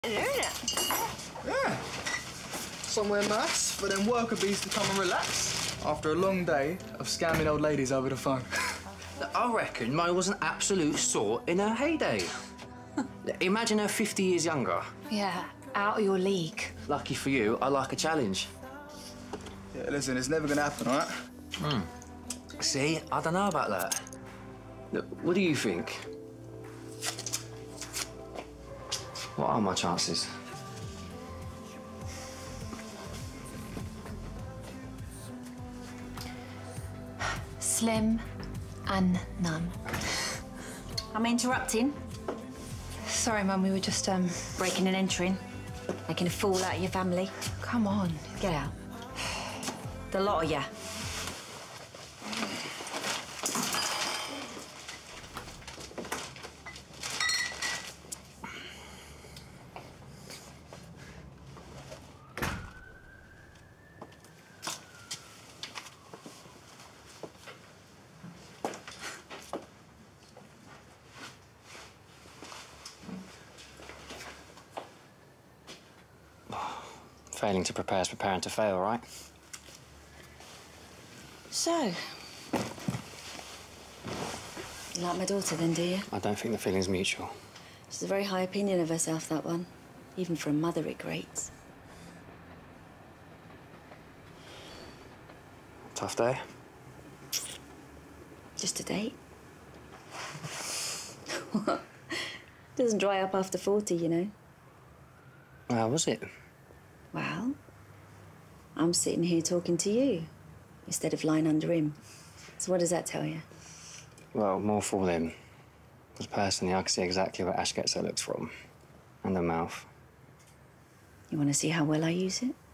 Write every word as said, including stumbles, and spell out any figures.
Yeah. Somewhere nice for them worker bees to come and relax after a long day of scamming old ladies over the phone. I reckon Mo was an absolute sort in her heyday. Imagine her fifty years younger. Yeah, out of your league. Lucky for you, I like a challenge. Yeah, listen, it's never gonna happen, all right? Hmm. See, I don't know about that. Look, what do you think? What are my chances? Slim and none. I'm interrupting. Sorry, Mum, we were just, um... breaking and entering. Making a fool out of your family. Come on. Get out. The lot of ya. Failing to prepare is preparing to fail, right? So, you like my daughter then, do you? I don't think the feeling's mutual. She's a very high opinion of herself, that one. Even for a mother, it grates. Tough day? Just a date. Doesn't dry up after forty, you know. How was it? Well, I'm sitting here talking to you instead of lying under him. So what does that tell you? Well, more for them. Because personally, I can see exactly where Ash gets her looks from. And her mouth. You want to see how well I use it?